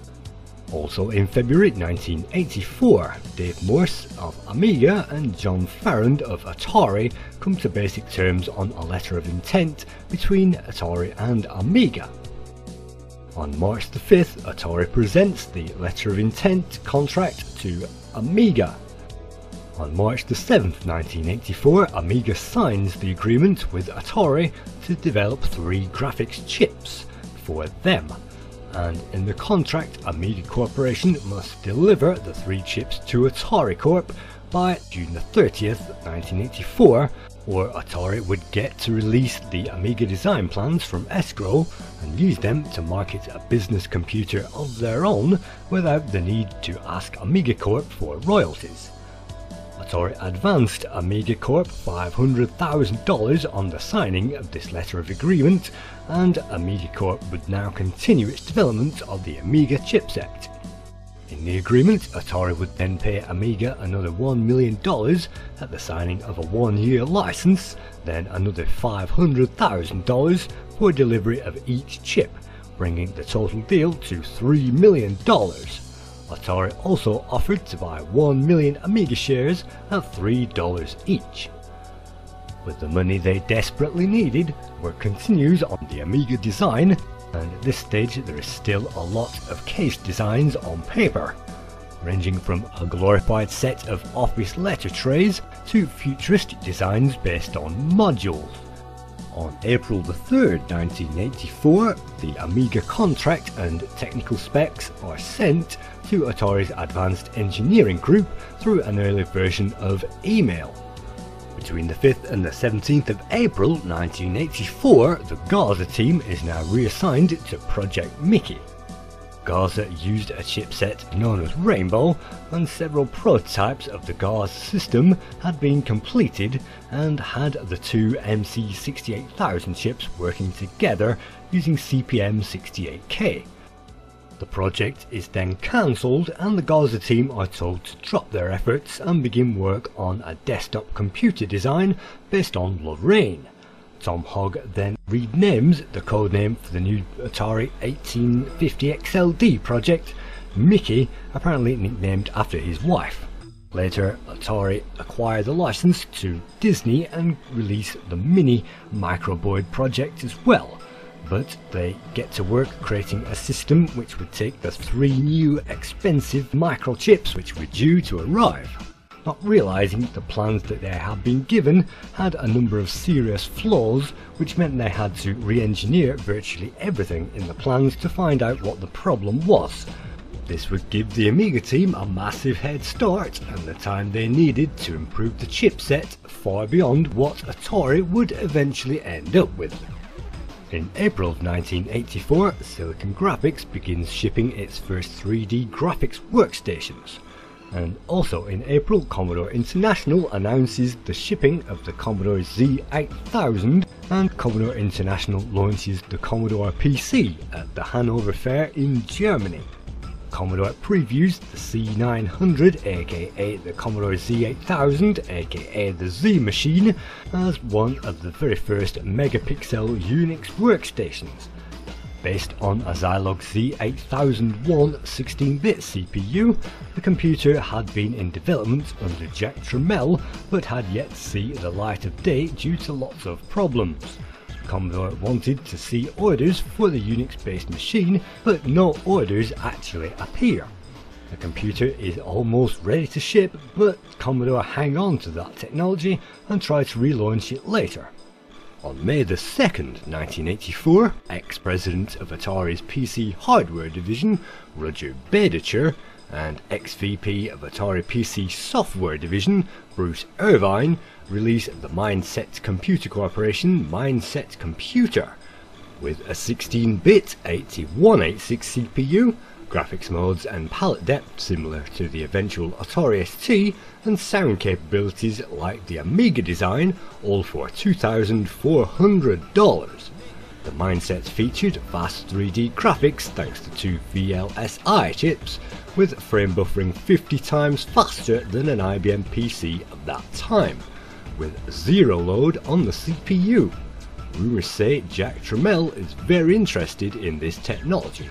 Also in February nineteen eighty-four, Dave Morse of Amiga and John Farrand of Atari come to basic terms on a letter of intent between Atari and Amiga. On March the fifth, Atari presents the letter of intent contract to Amiga. On March the seventh, nineteen eighty-four, Amiga signs the agreement with Atari to develop three graphics chips for them, and in the contract Amiga Corporation must deliver the three chips to Atari Corp by June the thirtieth, nineteen eighty-four, or Atari would get to release the Amiga design plans from escrow and use them to market a business computer of their own without the need to ask Amiga Corp for royalties. Atari advanced Amiga Corp five hundred thousand dollars on the signing of this letter of agreement, and Amiga Corp would now continue its development of the Amiga chipset. In the agreement, Atari would then pay Amiga another one million dollars at the signing of a one-year license, then another five hundred thousand dollars for delivery of each chip, bringing the total deal to three million dollars. Atari also offered to buy one million Amiga shares at three dollars each. With the money they desperately needed, work continues on the Amiga design, and at this stage there is still a lot of case designs on paper, ranging from a glorified set of office letter trays to futuristic designs based on modules. On April the third, nineteen eighty-four, the Amiga contract and technical specs are sent to Atari's Advanced Engineering Group through an early version of email. Between the fifth and the seventeenth of April nineteen eighty-four, the Gaza team is now reassigned to Project Mickey. Gaza used a chipset known as Rainbow, and several prototypes of the Gaza system had been completed and had the two M C sixty-eight thousand chips working together using C P M sixty-eight K. The project is then cancelled and the Gaza team are told to drop their efforts and begin work on a desktop computer design based on Lorraine. Tom Hogg then renames the codename for the new Atari eighteen fifty X L D project Mickey, apparently nicknamed after his wife. Later, Atari acquired the license to Disney and released the Mini Microboard project as well, but they get to work creating a system which would take the three new expensive microchips which were due to arrive. Not realising the plans that they had been given had a number of serious flaws, which meant they had to re-engineer virtually everything in the plans to find out what the problem was. This would give the Amiga team a massive head start and the time they needed to improve the chipset far beyond what Atari would eventually end up with. In April of nineteen eighty-four, Silicon Graphics begins shipping its first three D graphics workstations. And also in April, Commodore International announces the shipping of the Commodore Z eight thousand, and Commodore International launches the Commodore P C at the Hanover Fair in Germany. Commodore previews the C nine hundred, aka the Commodore Z eight thousand, aka the Z Machine, as one of the very first megapixel Unix workstations. Based on a Zilog Z eight thousand one sixteen bit C P U, the computer had been in development under Jack Tramiel, but had yet to see the light of day due to lots of problems. Commodore wanted to see orders for the Unix-based machine, but no orders actually appear. The computer is almost ready to ship, but Commodore hang on to that technology and try to relaunch it later. On May the second, nineteen eighty-four, ex-president of Atari's P C hardware division, Roger Bedicher, and ex-V P of Atari P C software division, Bruce Irvine, released the Mindset Computer Corporation Mindset Computer. With a sixteen bit eighty-one eighty-six C P U, graphics modes and palette depth similar to the eventual Atari S T, and sound capabilities like the Amiga design, all for two thousand four hundred dollars. The Mindset featured fast three D graphics thanks to two V L S I chips, with frame buffering fifty times faster than an I B M P C of that time, with zero load on the C P U. Rumours say Jack Tramiel is very interested in this technology.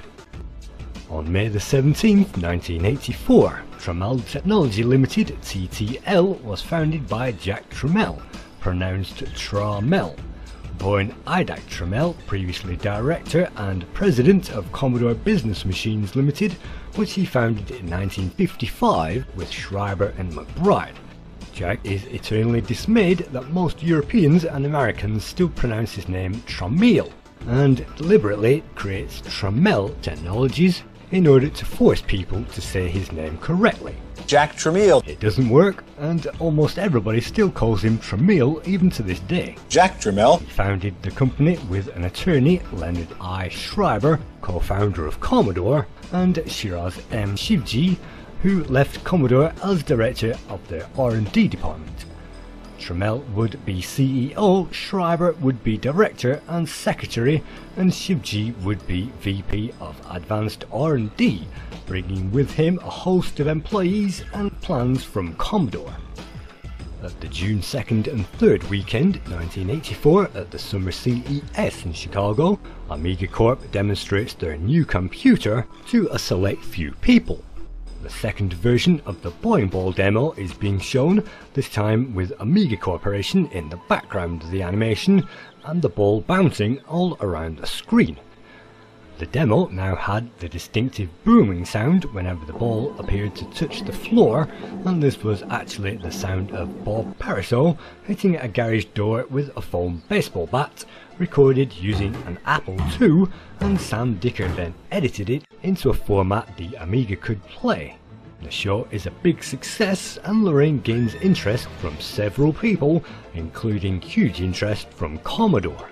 On May the seventeenth, nineteen eighty-four, Tramiel Technology Limited T T L was founded by Jack Tramiel, pronounced Tramel. Born Jack Tramiel, previously director and president of Commodore Business Machines Limited, which he founded in nineteen fifty-five with Schreiber and McBride. Jack is eternally dismayed that most Europeans and Americans still pronounce his name Tramiel, and deliberately creates Tramiel Technologies in order to force people to say his name correctly. Jack Tramiel. It doesn't work, and almost everybody still calls him Tramiel even to this day. Jack Tramiel. He founded the company with an attorney, Leonard I. Schreiber, co-founder of Commodore, and Shiraz M. Shivji, who left Commodore as director of their R and D department. Tramiel would be C E O, Schreiber would be director and secretary, and Shivji would be V P of Advanced R and D, bringing with him a host of employees and plans from Commodore. At the June second and third weekend nineteen eighty-four at the Summer C E S in Chicago, Amiga Corp demonstrates their new computer to a select few people. The second version of the Boing Ball demo is being shown, this time with Amiga Corporation in the background of the animation and the ball bouncing all around the screen. The demo now had the distinctive booming sound whenever the ball appeared to touch the floor, and this was actually the sound of Bob Pariseau hitting a garage door with a foam baseball bat, recorded using an Apple two, and Sam Dicker then edited it into a format the Amiga could play. The show is a big success and Lorraine gains interest from several people, including huge interest from Commodore.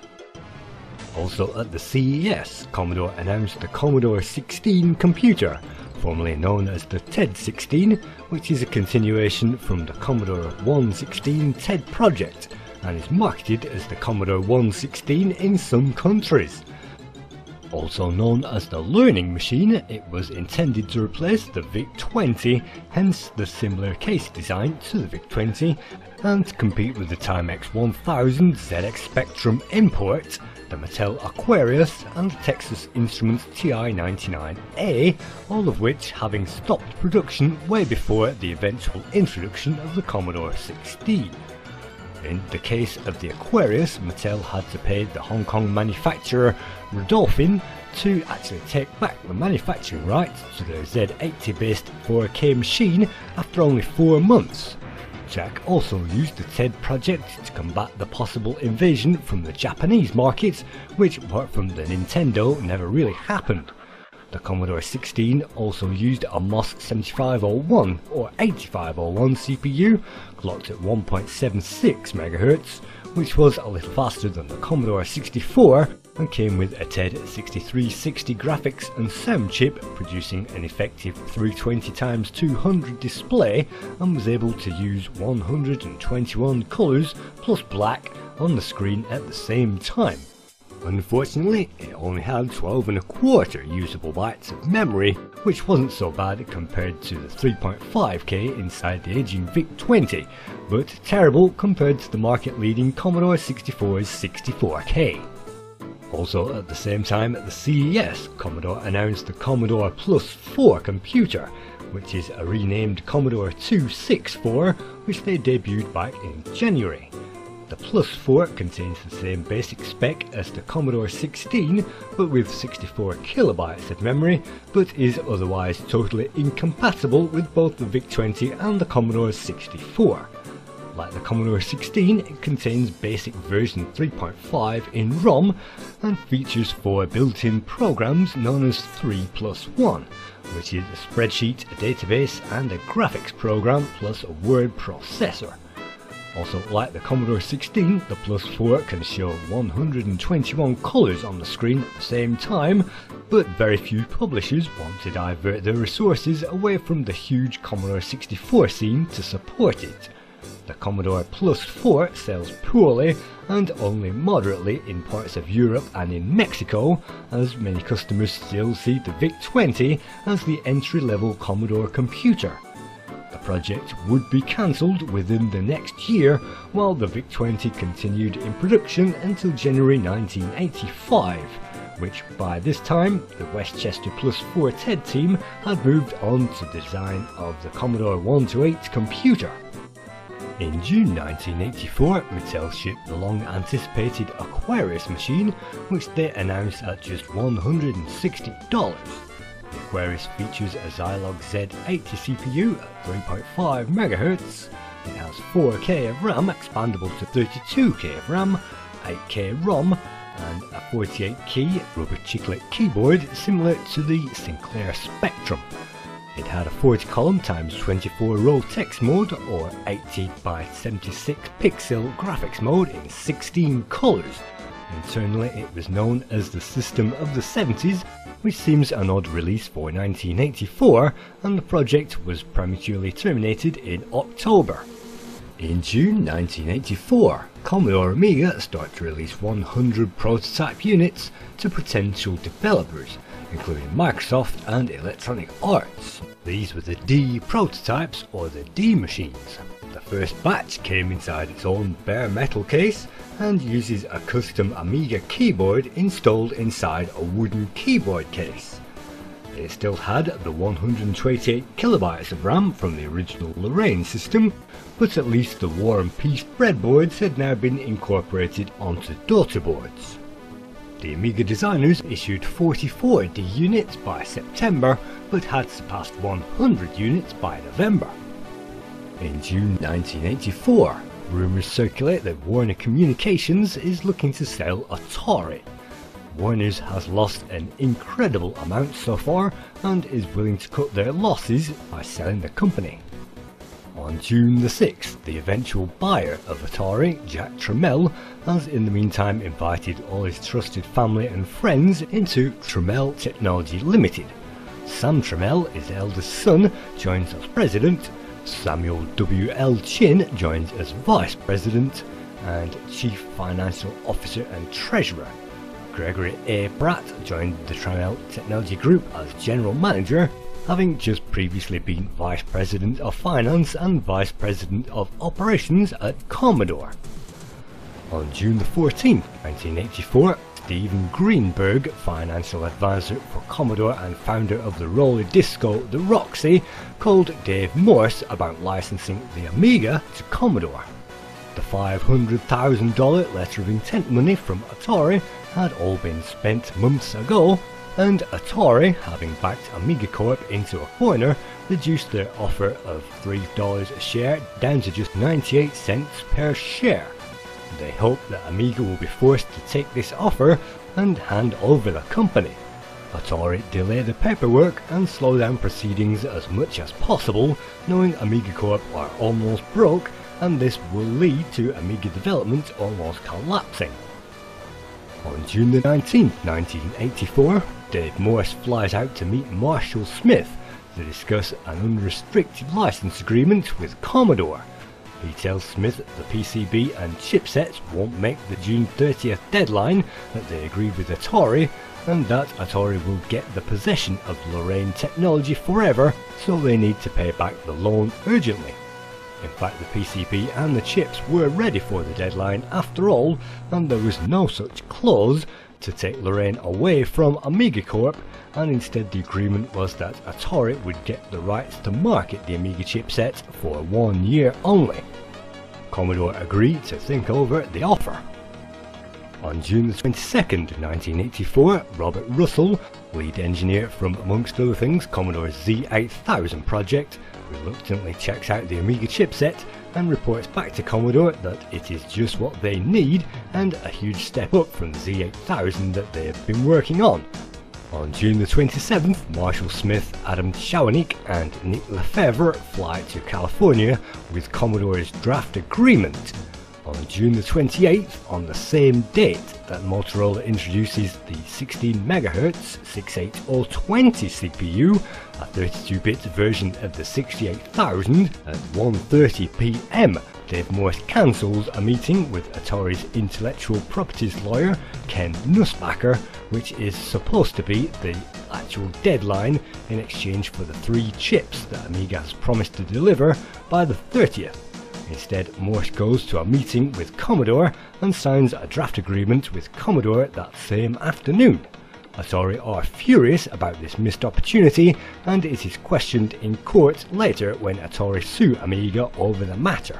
Also at the C E S, Commodore announced the Commodore sixteen computer, formerly known as the T E D sixteen, which is a continuation from the Commodore one sixteen T E D project and is marketed as the Commodore one sixteen in some countries. Also known as the Learning Machine, it was intended to replace the VIC twenty, hence the similar case design to the VIC twenty, and to compete with the Timex one thousand Z X Spectrum import, the Mattel Aquarius and the Texas Instruments T I ninety-nine A, all of which having stopped production way before the eventual introduction of the Commodore sixteen. In the case of the Aquarius, Mattel had to pay the Hong Kong manufacturer Rodolphin to actually take back the manufacturing rights to their Z eighty based four K machine after only four months. Jack also used the T E D project to combat the possible invasion from the Japanese market, which apart from the Nintendo never really happened. The Commodore sixteen also used a MOS seventy-five oh one or eighty-five oh one C P U clocked at one point seven six megahertz, which was a little faster than the Commodore sixty-four and came with a T E D sixty-three sixty graphics and sound chip, producing an effective three twenty by two hundred display, and was able to use one hundred twenty-one colours plus black on the screen at the same time. Unfortunately, it only had twelve and a quarter usable bytes of memory, which wasn't so bad compared to the three point five K inside the aging VIC twenty, but terrible compared to the market-leading Commodore sixty-four's sixty-four K. Also at the same time at the C E S, Commodore announced the Commodore Plus four computer, which is a renamed Commodore two sixty-four, which they debuted back in January. The Plus four contains the same basic spec as the Commodore sixteen, but with sixty-four kilobytes of memory, but is otherwise totally incompatible with both the VIC twenty and the Commodore sixty-four. Like the Commodore sixteen, it contains basic version three point five in ROM and features four built-in programs known as three plus one, which is a spreadsheet, a database and a graphics program plus a word processor. Also, like the Commodore sixteen, the Plus four can show one hundred twenty-one colours on the screen at the same time, but very few publishers want to divert their resources away from the huge Commodore sixty-four scene to support it. The Commodore Plus four sells poorly and only moderately in parts of Europe and in Mexico, as many customers still see the VIC twenty as the entry-level Commodore computer. The project would be cancelled within the next year, while the VIC twenty continued in production until January nineteen eighty-five, which by this time the Westchester Plus four T E D team had moved on to the design of the Commodore one twenty-eight computer. In June nineteen eighty-four, Mattel shipped the long-anticipated Aquarius machine, which they announced at just one hundred sixty dollars. The Aquarius features a Zilog Z eighty C P U at three point five megahertz. It has four K of RAM expandable to thirty-two K of RAM, eight K ROM, and a forty-eight key rubber chiclet keyboard similar to the Sinclair Spectrum. It had a forty column times twenty-four row text mode or eighty by seventy-six pixel graphics mode in sixteen colours. Internally it was known as the System of the seventies, which seems an odd release for nineteen eighty-four, and the project was prematurely terminated in October. In June nineteen eighty-four, Commodore Amiga started to release one hundred prototype units to potential developers, including Microsoft and Electronic Arts. These were the D prototypes, or the D machines. The first batch came inside its own bare metal case and uses a custom Amiga keyboard installed inside a wooden keyboard case. It still had the one hundred twenty-eight kilobytes of RAM from the original Lorraine system, but at least the War and Peace breadboards had now been incorporated onto daughter boards. The Amiga designers issued forty-four D units by September, but had surpassed one hundred units by November. In June nineteen eighty-four, rumours circulate that Warner Communications is looking to sell Atari. Warner's has lost an incredible amount so far and is willing to cut their losses by selling the company. On June the sixth, the eventual buyer of Atari, Jack Tramiel, has in the meantime invited all his trusted family and friends into Tramiel Technology Limited. Sam Tramiel, his eldest son, joins as president, Samuel W L Chin joins as vice president, and chief financial officer and treasurer. Gregory A. Pratt joined the Tramiel Technology Group as general manager, having just previously been Vice President of Finance and Vice President of Operations at Commodore. On June the fourteenth, nineteen eighty-four, Stephen Greenberg, financial advisor for Commodore and founder of the roller disco The Roxy, called Dave Morse about licensing the Amiga to Commodore. The five hundred thousand dollar letter of intent money from Atari had all been spent months ago, and Atari, having backed Amiga Corp into a corner, reduced their offer of three dollars a share down to just ninety-eight cents per share. They hope that Amiga will be forced to take this offer and hand over the company. Atari delay the paperwork and slow down proceedings as much as possible, knowing Amiga Corp are almost broke, and this will lead to Amiga development almost collapsing. On June the nineteenth, nineteen eighty-four, Dave Morse flies out to meet Marshall Smith to discuss an unrestricted license agreement with Commodore. He tells Smith that the P C B and chipsets won't make the June thirtieth deadline that they agreed with Atari, and that Atari will get the possession of Lorraine technology forever, so they need to pay back the loan urgently. In fact, the P C B and the chips were ready for the deadline after all, and there was no such clause to take Lorraine away from Amiga Corp, and instead the agreement was that Atari would get the rights to market the Amiga chipset for one year only. Commodore agreed to think over the offer. On June the twenty-second, nineteen eighty-four, Robert Russell, lead engineer from amongst other things Commodore's Z eight thousand project, reluctantly checks out the Amiga chipset and reports back to Commodore that it is just what they need and a huge step up from the Z eight thousand that they have been working on. On June the twenty-seventh, Marshall Smith, Adam Shawanik and Nick Lefevre fly to California with Commodore's draft agreement. On June the twenty-eighth, on the same date that Motorola introduces the sixteen megahertz sixty-eight oh twenty C P U, a thirty-two bit version of the sixty-eight thousand, at one thirty p m, Dave Morse cancels a meeting with Atari's intellectual properties lawyer, Ken Nussbacher, which is supposed to be the actual deadline in exchange for the three chips that Amiga has promised to deliver by the thirtieth. Instead, Morse goes to a meeting with Commodore and signs a draft agreement with Commodore that same afternoon. Atari are furious about this missed opportunity, and it is questioned in court later when Atari sue Amiga over the matter.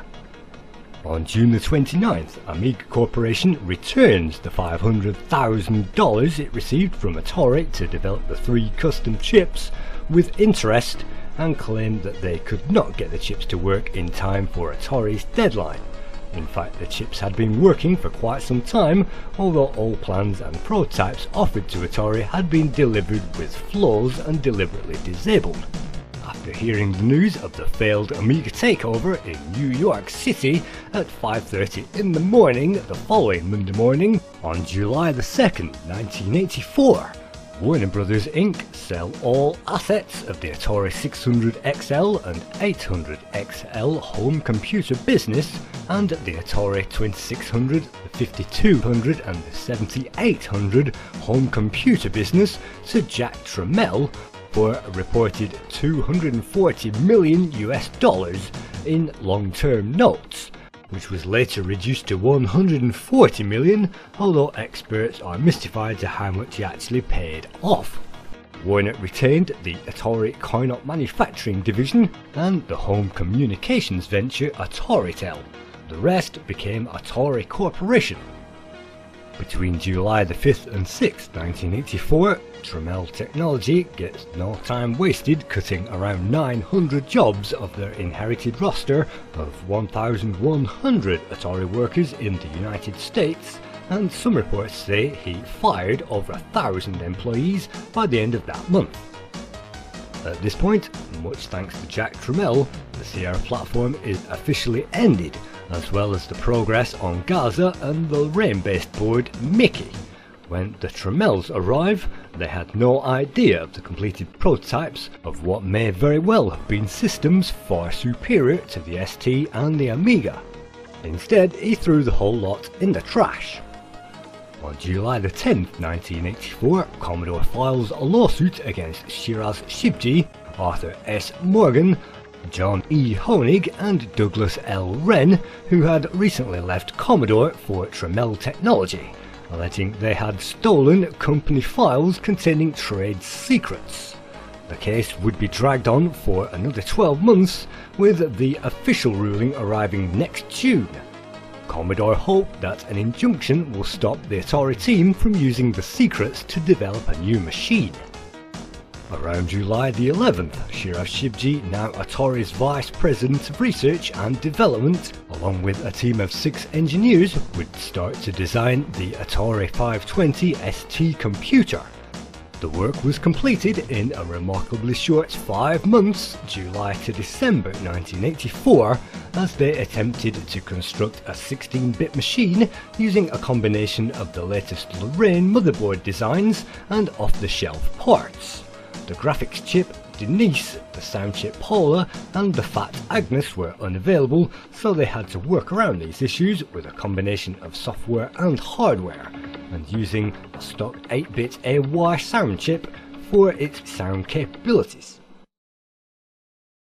On June the twenty-ninth, Amiga Corporation returns the five hundred thousand dollars it received from Atari to develop the three custom chips with interest, and claimed that they could not get the chips to work in time for Atari's deadline. In fact, the chips had been working for quite some time, although all plans and prototypes offered to Atari had been delivered with flaws and deliberately disabled. After hearing the news of the failed Amiga takeover in New York City at five thirty in the morning the following Monday morning, on July the second, nineteen eighty-four, Warner Brothers Incorporated sell all assets of the Atari six hundred X L and eight hundred X L home computer business and the Atari twenty-six hundred, the fifty-two hundred and the seventy-eight hundred home computer business to Jack Tramiel for a reported two hundred forty million U S dollars in long-term notes, which was later reduced to one hundred forty million, although experts are mystified to how much he actually paid off. Warner retained the Atari coin-op manufacturing division and the home communications venture Ataritel. The rest became Atari Corporation. Between July the fifth and sixth, nineteen eighty-four, Tramiel Technology gets no time wasted cutting around nine hundred jobs of their inherited roster of one thousand one hundred Atari workers in the United States and some reports say he fired over a thousand employees by the end of that month. At this point, much thanks to Jack Tramiel, the Sierra platform is officially ended, as well as the progress on Gaza and the Lorraine-based board Mickey. When the Tramiels arrive, they had no idea of the completed prototypes of what may very well have been systems far superior to the S T and the Amiga. Instead, he threw the whole lot in the trash. On July the tenth, nineteen eighty-four, Commodore files a lawsuit against Shiraz Shibji, Arthur S. Morgan, John E. Honig and Douglas L. Wren, who had recently left Commodore for Tramiel Technology, alleging they had stolen company files containing trade secrets. The case would be dragged on for another twelve months, with the official ruling arriving next June. Commodore hoped that an injunction will stop the Atari team from using the secrets to develop a new machine. Around July the eleventh, Shiraz Shibji, now Atari's Vice President of Research and Development, along with a team of six engineers, would start to design the Atari five twenty S T computer. The work was completed in a remarkably short five months, July to December nineteen eighty-four, as they attempted to construct a sixteen bit machine using a combination of the latest Lorraine motherboard designs and off-the-shelf parts. The graphics chip Denise, the sound chip Paula and the Fat Agnes were unavailable, so they had to work around these issues with a combination of software and hardware, and using a stock eight bit A Y sound chip for its sound capabilities.